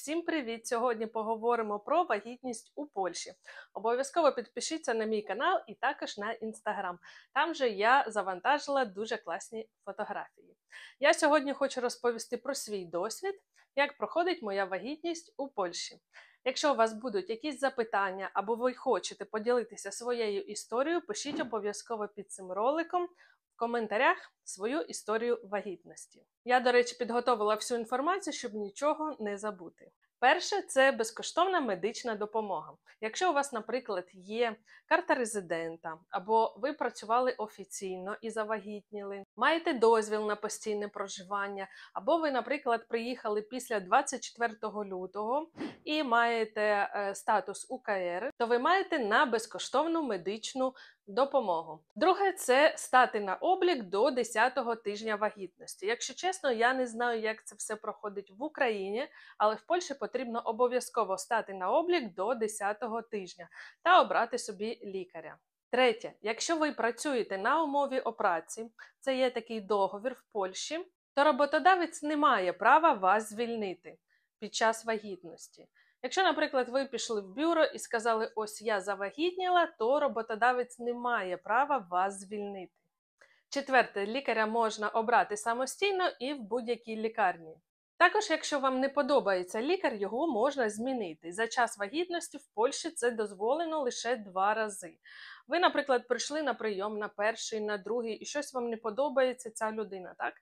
Всім привіт! Сьогодні поговоримо про вагітність у Польщі. Обов'язково підпишіться на мій канал і також на інстаграм. Там же я завантажила дуже класні фотографії. Я сьогодні хочу розповісти про свій досвід, як проходить моя вагітність у Польщі. Якщо у вас будуть якісь запитання або ви хочете поділитися своєю історією, пишіть обов'язково під цим роликом в коментарях свою історію вагітності. Я, до речі, підготовила всю інформацію, щоб нічого не забути. Перше – це безкоштовна медична допомога. Якщо у вас, наприклад, є карта резидента, або ви працювали офіційно і завагітніли, маєте дозвіл на постійне проживання, або ви, наприклад, приїхали після 24 лютого і маєте статус УКР, то ви маєте на безкоштовну медичну допомогу. Друге – це стати на облік до 10-го тижня вагітності. Якщо чесно, я не знаю, як це все проходить в Україні, але в Польщі потрібно обов'язково стати на облік до 10-го тижня та обрати собі лікаря. Третє. Якщо ви працюєте на умові о праці, це є такий договір в Польщі, то роботодавець не має права вас звільнити під час вагітності. Якщо, наприклад, ви пішли в бюро і сказали, ось я завагітніла, то роботодавець не має права вас звільнити. Четверте, лікаря можна обрати самостійно і в будь-якій лікарні. Також, якщо вам не подобається лікар, його можна змінити. За час вагітності в Польщі це дозволено лише 2 рази. Ви, наприклад, прийшли на прийом на перший, на другий, і щось вам не подобається ця людина, так?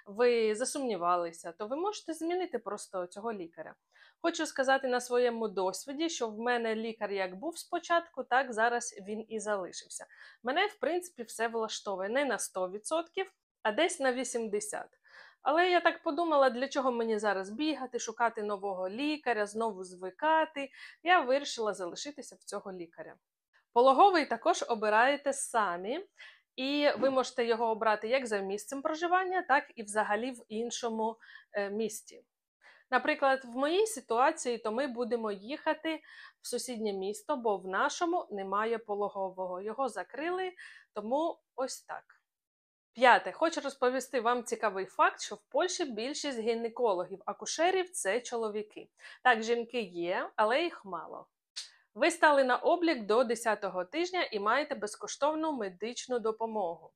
Ви засумнівалися, то ви можете змінити просто цього лікаря. Хочу сказати на своєму досвіді, що в мене лікар як був спочатку, так зараз він і залишився. Мене, в принципі, все влаштовує не на 100%, а десь на 80%. Але я так подумала, для чого мені зараз бігати, шукати нового лікаря, знову звикати. Я вирішила залишитися в цього лікаря. Пологовий також обираєте самі. І ви можете його обрати як за місцем проживання, так і взагалі в іншому місті. Наприклад, в моїй ситуації, то ми будемо їхати в сусіднє місто, бо в нашому немає пологового. Його закрили, тому ось так. П'яте. Хочу розповісти вам цікавий факт, що в Польщі більшість гінекологів, акушерів – це чоловіки. Так, жінки є, але їх мало. Ви стали на облік до 10-го тижня і маєте безкоштовну медичну допомогу.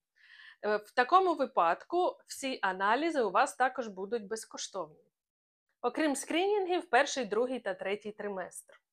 В такому випадку всі аналізи у вас також будуть безкоштовні. Окрім скринінгів, перший, другий та третій триместр.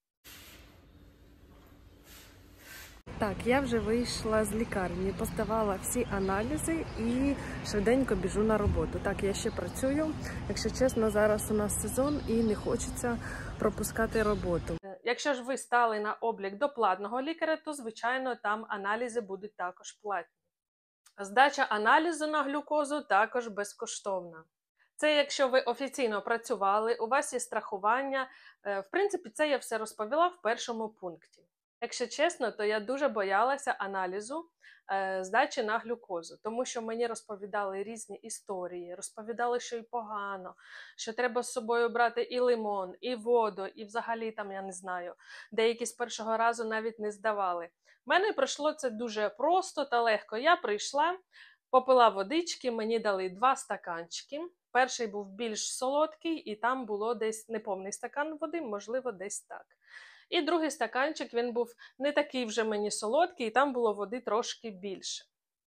Так, я вже вийшла з лікарні, поставила всі аналізи і швиденько біжу на роботу. Так, я ще працюю. Якщо чесно, зараз у нас сезон і не хочеться пропускати роботу. Якщо ж ви стали на облік до платного лікаря, то, звичайно, там аналізи будуть також платні. Здача аналізу на глюкозу також безкоштовна. Це якщо ви офіційно працювали, у вас є страхування. В принципі, це я все розповіла в першому пункті. Якщо чесно, то я дуже боялася аналізу здачі на глюкозу, тому що мені розповідали різні історії, розповідали, що і погано, що треба з собою брати і лимон, і воду, і взагалі там, я не знаю, деякі з першого разу навіть не здавали. В мене пройшло це дуже просто та легко. Я прийшла, попила водички, мені дали 2 стаканчики. Перший був більш солодкий, і там було десь неповний стакан води, можливо, десь так. І другий стаканчик, він був не такий вже мені солодкий, і там було води трошки більше.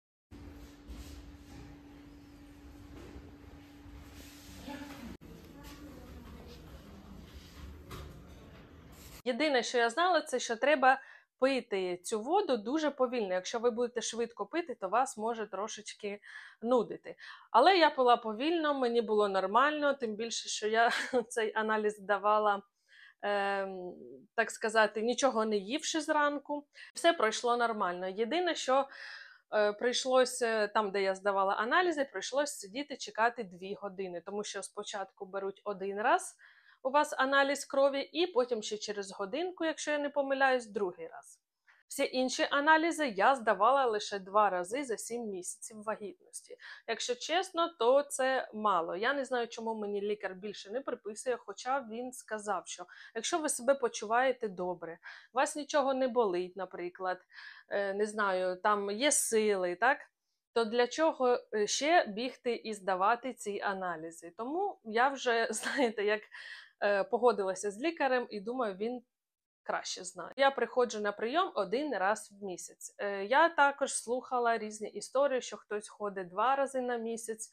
Єдине, що я знала, це що треба пити цю воду дуже повільно. Якщо ви будете швидко пити, то вас може трошечки нудити. Але я пила повільно, мені було нормально, тим більше, що я цей аналіз давала, так сказати, нічого не ївши зранку. Все пройшло нормально. Єдине, що прийшлося, там, де я здавала аналізи, прийшлося сидіти, чекати 2 години, тому що спочатку беруть 1 раз у вас аналіз крові, і потім ще через годинку, якщо я не помиляюсь, 2-й раз. Всі інші аналізи я здавала лише 2 рази за 7 місяців вагітності. Якщо чесно, то це мало. Я не знаю, чому мені лікар більше не приписує, хоча він сказав, що якщо ви себе почуваєте добре, у вас нічого не болить, наприклад, не знаю, там є сили, так? То для чого ще бігти і здавати ці аналізи? Тому я вже, знаєте, як погодилася з лікарем і думаю, він краще знає. Я приходжу на прийом 1 раз в місяць. Я також слухала різні історії, що хтось ходить 2 рази на місяць,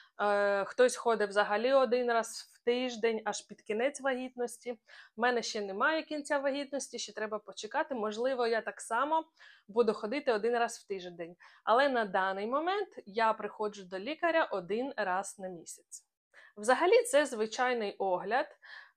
хтось ходить взагалі 1 раз в тиждень, аж під кінець вагітності. У мене ще немає кінця вагітності, ще треба почекати. Можливо, я так само буду ходити 1 раз в тиждень. Але на даний момент я приходжу до лікаря 1 раз на місяць. Взагалі це звичайний огляд.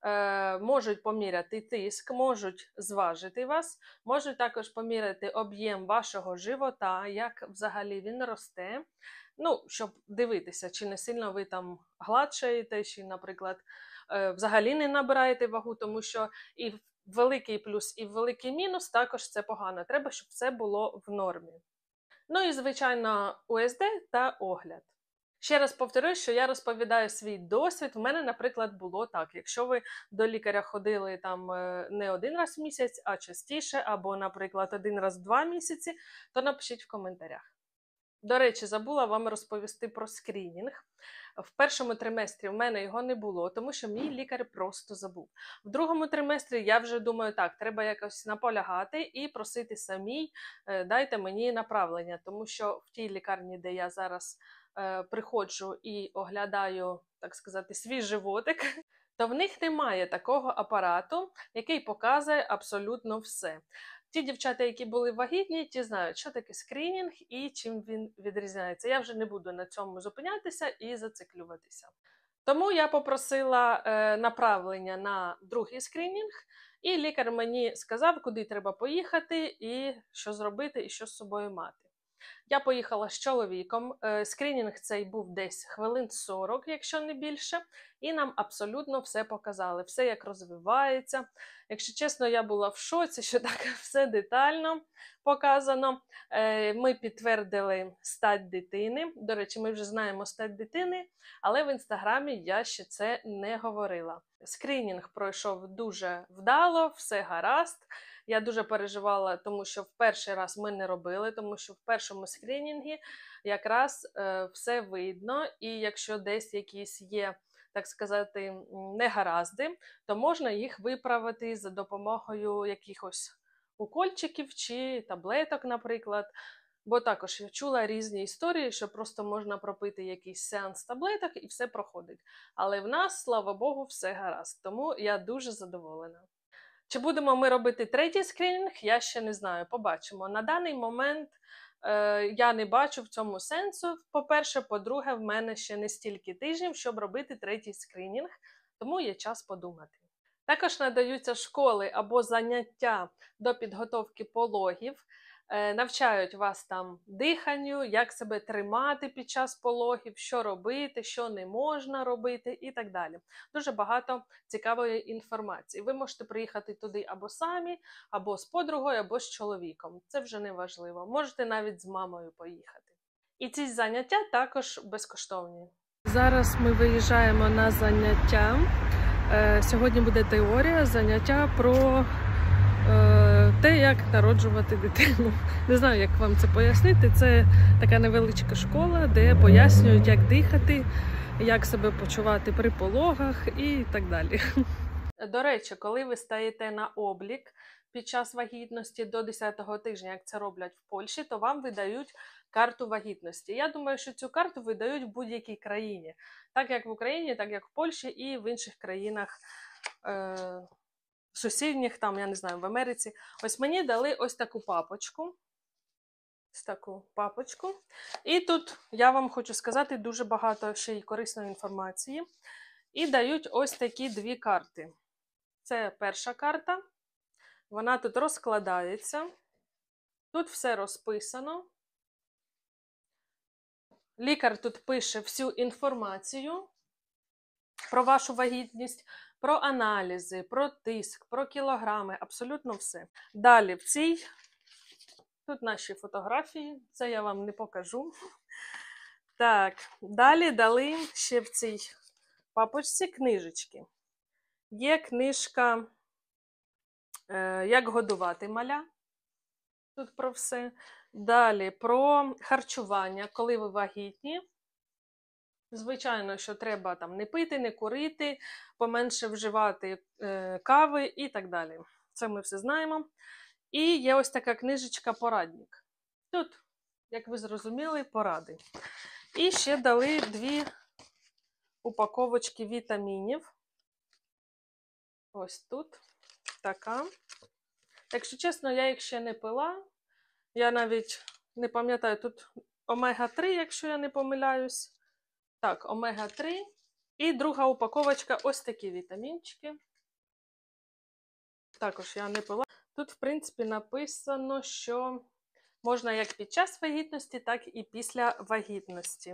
Можуть поміряти тиск, можуть зважити вас, можуть також поміряти об'єм вашого живота, як взагалі він росте. Ну, щоб дивитися, чи не сильно ви там гладшаєте, чи, наприклад, взагалі не набираєте вагу, тому що і в великий плюс, і в великий мінус також це погано. Треба, щоб все було в нормі. Ну і, звичайно, УСД та огляд. Ще раз повторюю, що я розповідаю свій досвід. У мене, наприклад, було так. Якщо ви до лікаря ходили там не 1 раз в місяць, а частіше, або, наприклад, 1 раз в 2 місяці, то напишіть в коментарях. До речі, забула вам розповісти про скринінг. В першому триместрі в мене його не було, тому що мій лікар просто забув. В другому триместрі я вже думаю, так, треба якось наполягати і просити самій, дайте мені направлення, тому що в тій лікарні, де я зараз приходжу і оглядаю, так сказати, свій животик, то в них немає такого апарату, який показує абсолютно все. Ті дівчата, які були вагітні, ті знають, що таке скринінг і чим він відрізняється. Я вже не буду на цьому зупинятися і зациклюватися. Тому я попросила направлення на другий скринінг, і лікар мені сказав, куди треба поїхати, і що зробити, і що з собою мати. Я поїхала з чоловіком, скринінг цей був десь хвилин 40, якщо не більше, і нам абсолютно все показали, все як розвивається. Якщо чесно, я була в шоці, що так все детально показано. Ми підтвердили стать дитини, до речі, ми вже знаємо стать дитини, але в інстаграмі я ще це не говорила. Скринінг пройшов дуже вдало, все гаразд. Я дуже переживала, тому що в перший раз ми не робили, тому що в першому скринінгі якраз все видно, і якщо десь якісь є, так сказати, негаразди, то можна їх виправити за допомогою якихось укольчиків чи таблеток, наприклад. Бо також я чула різні історії, що просто можна пропити якийсь сеанс таблеток і все проходить. Але в нас, слава Богу, все гаразд, тому я дуже задоволена. Чи будемо ми робити третій скринінг, я ще не знаю, побачимо. На даний момент я не бачу в цьому сенсу, по-перше. По-друге, в мене ще не стільки тижнів, щоб робити третій скринінг, тому є час подумати. Також надаються школи або заняття до підготовки пологів, навчають вас там диханню, як себе тримати під час пологів, що робити, що не можна робити і так далі. Дуже багато цікавої інформації. Ви можете приїхати туди або самі, або з подругою, або з чоловіком. Це вже не важливо. Можете навіть з мамою поїхати. І ці заняття також безкоштовні. Зараз ми виїжджаємо на заняття. Сьогодні буде теорія, заняття про те, як народжувати дитину. Не знаю, як вам це пояснити. Це така невеличка школа, де пояснюють, як дихати, як себе почувати при пологах і так далі. До речі, коли ви стаєте на облік під час вагітності до 10-го тижня, як це роблять в Польщі, то вам видають карту вагітності. Я думаю, що цю карту видають в будь-якій країні. Так як в Україні, так як в Польщі і в інших країнах сусідніх, там, я не знаю, в Америці. Ось мені дали ось таку папочку. Ось таку папочку. І тут, я вам хочу сказати, дуже багато ще й корисної інформації. І дають ось такі 2 карти. Це перша карта. Вона тут розкладається. Тут все розписано. Лікар тут пише всю інформацію про вашу вагітність, про аналізи, про тиск, про кілограми, абсолютно все. Далі в цій, тут наші фотографії, це я вам не покажу. Так, далі дали ще в цій папочці книжечки. Є книжка «Як годувати маля». Тут про все. Далі про харчування, коли ви вагітні. Звичайно, що треба там не пити, не курити, поменше вживати кави і так далі. Це ми все знаємо. І є ось така книжечка-порадник. Тут, як ви зрозуміли, поради. І ще дали 2 упаковочки вітамінів. Ось тут така. Якщо чесно, я їх ще не пила. Я навіть не пам'ятаю, тут омега-3, якщо я не помиляюсь. Так, омега-3. І друга упаковочка ось такі вітамінчики. Також я не пила. Тут, в принципі, написано, що можна як під час вагітності, так і після вагітності.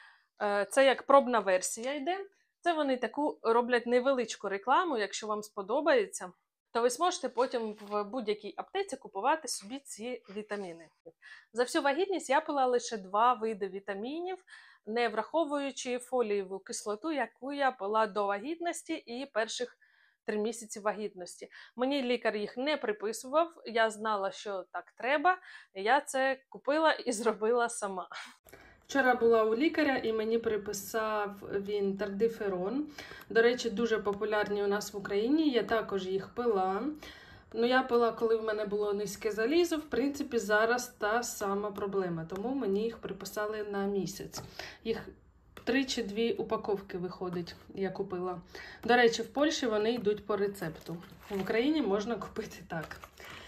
Це як пробна версія йде. Це вони таку роблять невеличку рекламу, якщо вам сподобається, то ви зможете потім в будь-якій аптеці купувати собі ці вітаміни. За всю вагітність я пила лише 2 види вітамінів, не враховуючи фолієву кислоту, яку я пила до вагітності і перших 3 місяці вагітності. Мені лікар їх не приписував, я знала, що так треба, я це купила і зробила сама. Вчора була у лікаря і мені приписав він тардиферон. До речі, дуже популярні у нас в Україні, я також їх пила. Ну, я пила, коли в мене було низьке залізо, в принципі, зараз та сама проблема, тому мені їх приписали на місяць. Їх 3 чи 2 упаковки виходить, я купила. До речі, в Польщі вони йдуть по рецепту. В Україні можна купити так.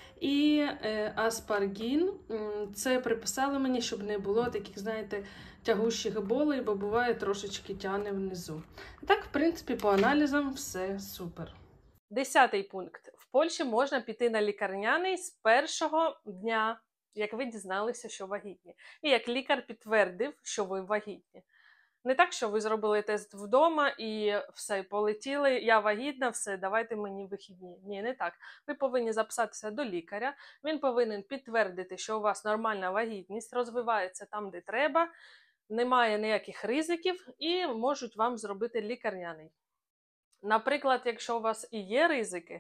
І аспаргін, це приписали мені, щоб не було таких, знаєте, тягущих болей, бо буває трошечки тягне внизу. Так, в принципі, по аналізам все супер. 10-й пункт. В Польщі можна піти на лікарняний з першого дня, як ви дізналися, що вагітні. І як лікар підтвердив, що ви вагітні. Не так, що ви зробили тест вдома і все, полетіли, я вагітна, все, давайте мені вихідні. Ні, не так. Ви повинні записатися до лікаря, він повинен підтвердити, що у вас нормальна вагітність, розвивається там, де треба, немає ніяких ризиків і можуть вам зробити лікарняний. Наприклад, якщо у вас і є ризики,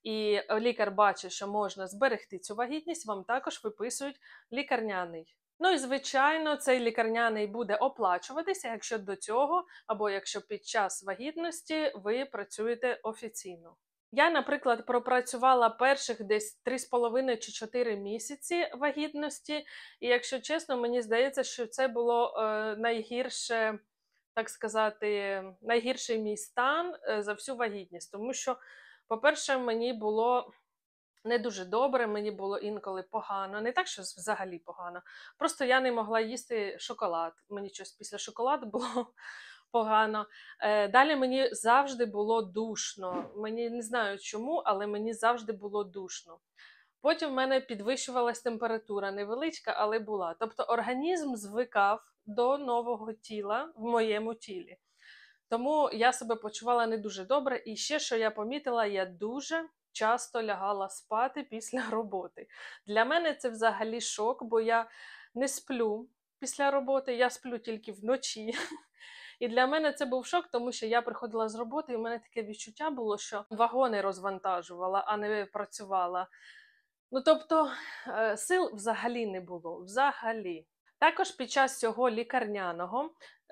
і лікар бачить, що можна зберегти цю вагітність, вам також виписують лікарняний. Ну і, звичайно, цей лікарняний буде оплачуватися, якщо до цього, або якщо під час вагітності ви працюєте офіційно. Я, наприклад, пропрацювала перших десь 3,5 чи 4 місяці вагітності, і, якщо чесно, мені здається, що це було найгірше, так сказати, найгірший мій стан за всю вагітність. Тому що, по-перше, мені було не дуже добре, мені було інколи погано. Не так, що взагалі погано. Просто я не могла їсти шоколад. Мені щось після шоколаду було погано. Далі мені завжди було душно. Мені не знаю чому, але мені завжди було душно. Потім в мене підвищувалась температура, невеличка, але була. Тобто організм звикав до нового тіла в моєму тілі. Тому я себе почувала не дуже добре. І ще, що я помітила, я дуже часто лягала спати після роботи. Для мене це взагалі шок, бо я не сплю після роботи, я сплю тільки вночі. І для мене це був шок, тому що я приходила з роботи, і в мене таке відчуття було, що вагони розвантажувала, а не працювала. Ну, тобто, сил взагалі не було. Взагалі. Також під час цього лікарняного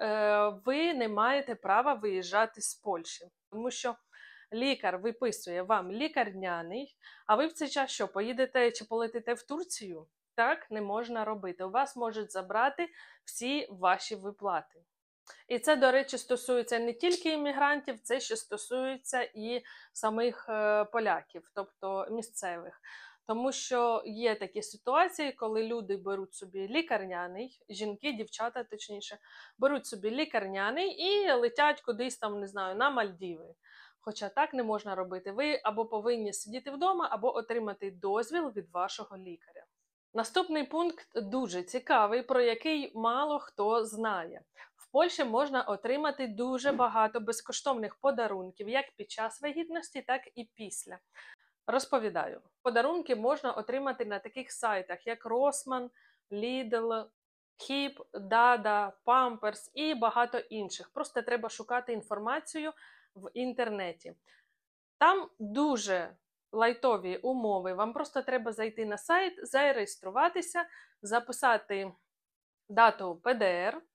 ви не маєте права виїжджати з Польщі, тому що лікар виписує вам лікарняний, а ви в цей час що, поїдете чи полетите в Турцію? Так не можна робити. У вас можуть забрати всі ваші виплати. І це, до речі, стосується не тільки іммігрантів, це ще стосується і самих поляків, тобто місцевих. Тому що є такі ситуації, коли люди беруть собі лікарняний, жінки, дівчата точніше, беруть собі лікарняний і летять кудись там, не знаю, на Мальдіви. Хоча так не можна робити. Ви або повинні сидіти вдома, або отримати дозвіл від вашого лікаря. Наступний пункт дуже цікавий, про який мало хто знає. В Польщі можна отримати дуже багато безкоштовних подарунків, як під час вагітності, так і після. Розповідаю. Подарунки можна отримати на таких сайтах, як Rossmann, Lidl, Hip, Dada, Pampers і багато інших. Просто треба шукати інформацію в інтернеті. Там дуже лайтові умови. Вам просто треба зайти на сайт, зареєструватися, записати дату ПДР,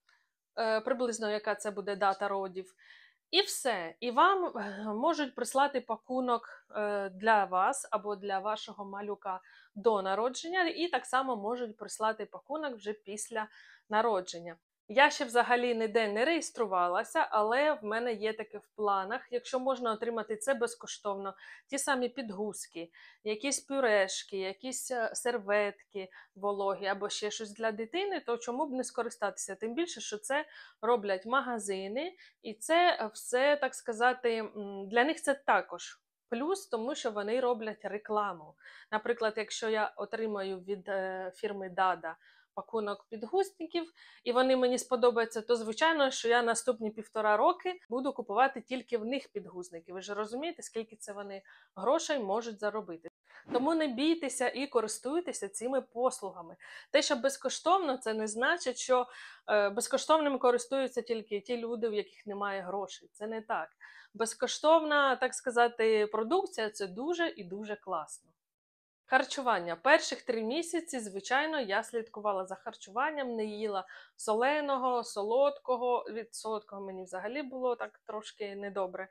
приблизно яка це буде дата родів. І все. І вам можуть прислати пакунок для вас або для вашого малюка до народження, і так само можуть прислати пакунок вже після народження. Я ще взагалі ніде не реєструвалася, але в мене є таке в планах. Якщо можна отримати це безкоштовно, ті самі підгузки, якісь пюрешки, якісь серветки вологі або ще щось для дитини, то чому б не скористатися? Тим більше, що це роблять магазини, і це все, так сказати, для них це також плюс, тому що вони роблять рекламу. Наприклад, якщо я отримаю від фірми Dada пакунок підгузників, і вони мені сподобаються, то звичайно, що я наступні 1,5 роки буду купувати тільки в них підгузники. Ви ж розумієте, скільки це вони грошей можуть заробити. Тому не бійтеся і користуйтеся цими послугами. Те, що безкоштовно, це не значить, що безкоштовним користуються тільки ті люди, в яких немає грошей. Це не так. Безкоштовна, так сказати, продукція – це дуже і дуже класно. Харчування. Перших 3 місяці, звичайно, я слідкувала за харчуванням, не їла соленого, солодкого. Від солодкого мені взагалі було так трошки недобре.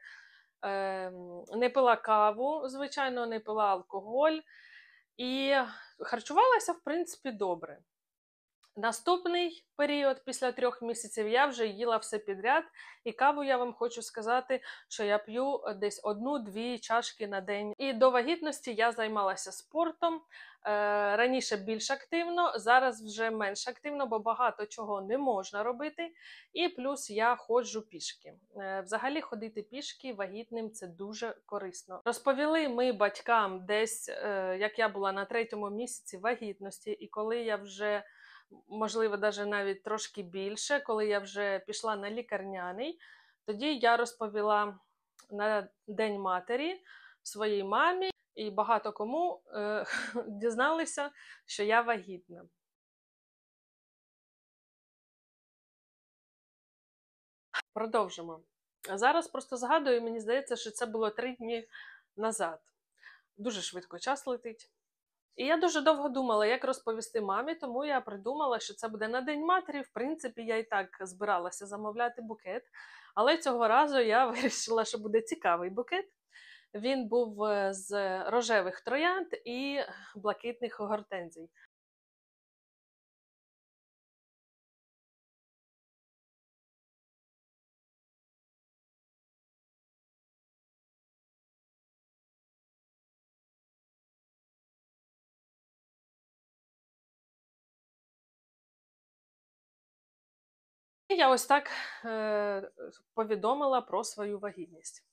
Не пила каву, звичайно, не пила алкоголь. І харчувалася, в принципі, добре. Наступний період, після 3 місяців, я вже їла все підряд. І каву, я вам хочу сказати, що я п'ю десь 1-2 чашки на день. І до вагітності я займалася спортом. Раніше більш активно, зараз вже менш активно, бо багато чого не можна робити. І плюс я ходжу пішки. Взагалі ходити пішки вагітним – це дуже корисно. Розповіли ми батькам десь, як я була на 3-му місяці вагітності, і коли я вже, можливо, навіть трошки більше, коли я вже пішла на лікарняний, тоді я розповіла на День матері своїй мамі, і багато кому дізналися, що я вагітна. Продовжимо. Зараз просто згадую, мені здається, що це було 3 дні назад. Дуже швидко час летить. І я дуже довго думала, як розповісти мамі, тому я придумала, що це буде на День матері. В принципі, я і так збиралася замовляти букет. Але цього разу я вирішила, що буде цікавий букет. Він був з рожевих троянд і блакитних гортензій. І я ось так повідомила про свою вагітність.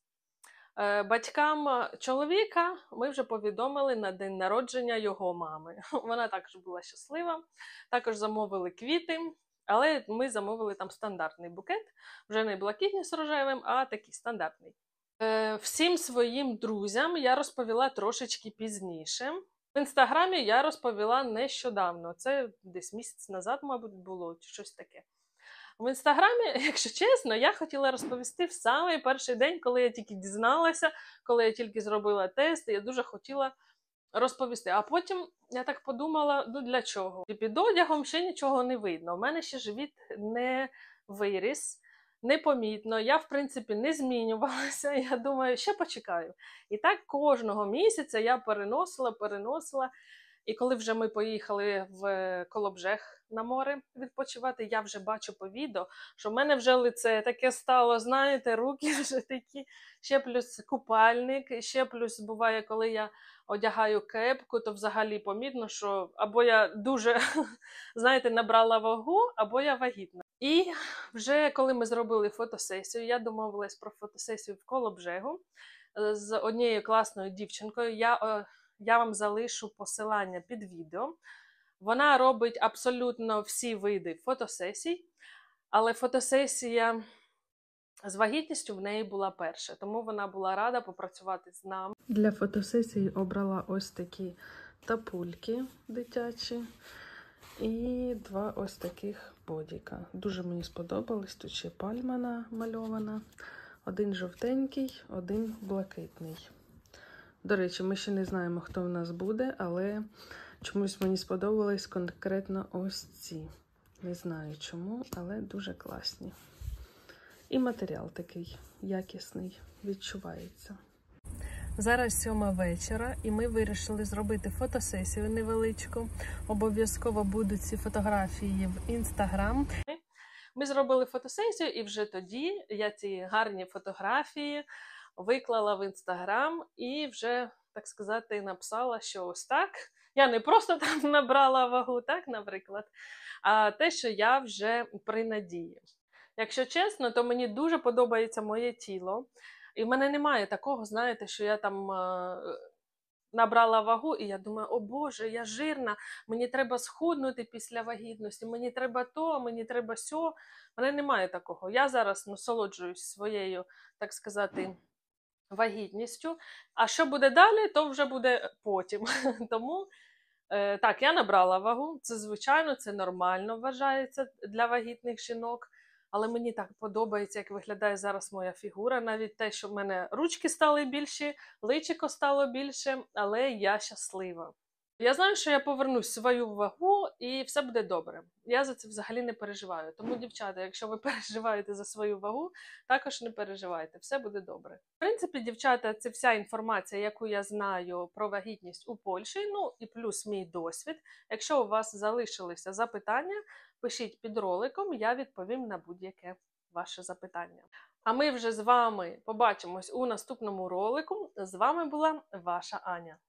Батькам чоловіка ми вже повідомили на день народження його мами. Вона також була щаслива, також замовили квіти, але ми замовили там стандартний букет, вже не блакитний з рожевим, а такий стандартний. Всім своїм друзям я розповіла трошечки пізніше. В інстаграмі я розповіла нещодавно, це десь місяць назад, мабуть, було, чи щось таке. В інстаграмі, якщо чесно, я хотіла розповісти в самий перший день, коли я тільки дізналася, коли я тільки зробила тест, я дуже хотіла розповісти. А потім я так подумала, ну для чого? І під одягом ще нічого не видно. У мене ще живіт не виріс, непомітно. Я, в принципі, не змінювалася. Я думаю, ще почекаю. І так кожного місяця я переносила. І коли вже ми поїхали в Колобжег на море відпочивати, я вже бачу по відео, що в мене вже лице таке стало, знаєте, руки вже такі, ще плюс купальник, ще плюс буває, коли я одягаю кепку, то взагалі помітно, що або я дуже, знаєте, набрала вагу, або я вагітна. І вже коли ми зробили фотосесію, я домовилась про фотосесію в Колобжегу з однією класною дівчинкою. Я вам залишу посилання під відео. Вона робить абсолютно всі види фотосесій, але фотосесія з вагітністю в неї була перша, тому вона була рада попрацювати з нами. Для фотосесії обрала ось такі тапульки дитячі і 2 ось таких бодіка. Дуже мені сподобались, тут ще пальма намальована. Один жовтенький, один блакитний. До речі, ми ще не знаємо, хто в нас буде, але чомусь мені сподобались конкретно ось ці. Не знаю чому, але дуже класні. І матеріал такий якісний, відчувається. Зараз 7 вечора, і ми вирішили зробити фотосесію невеличку. Обов'язково будуть ці фотографії в Instagram. Ми зробили фотосесію, і вже тоді я ці гарні фотографії виклала в Instagram і вже, так сказати, написала, що ось так. Я не просто там набрала вагу, так, наприклад, а те, що я вже при надії. Якщо чесно, то мені дуже подобається моє тіло. І в мене немає такого, знаєте, що я там набрала вагу, і я думаю, о Боже, я жирна, мені треба схуднути після вагітності, мені треба то, мені треба сьо. В мене немає такого. Я зараз насолоджуюсь своєю, так сказати, вагітністю. А що буде далі, то вже буде потім. Тому, так, я набрала вагу. Це, звичайно, це нормально вважається для вагітних жінок. Але мені так подобається, як виглядає зараз моя фігура. Навіть те, що в мене ручки стали більші, личико стало більше, але я щаслива. Я знаю, що я повернусь в свою вагу і все буде добре. Я за це взагалі не переживаю. Тому, дівчата, якщо ви переживаєте за свою вагу, також не переживайте, все буде добре. В принципі, дівчата, це вся інформація, яку я знаю про вагітність у Польщі, ну і плюс мій досвід. Якщо у вас залишилися запитання, пишіть під роликом, я відповім на будь-яке ваше запитання. А ми вже з вами побачимось у наступному ролику. З вами була ваша Аня.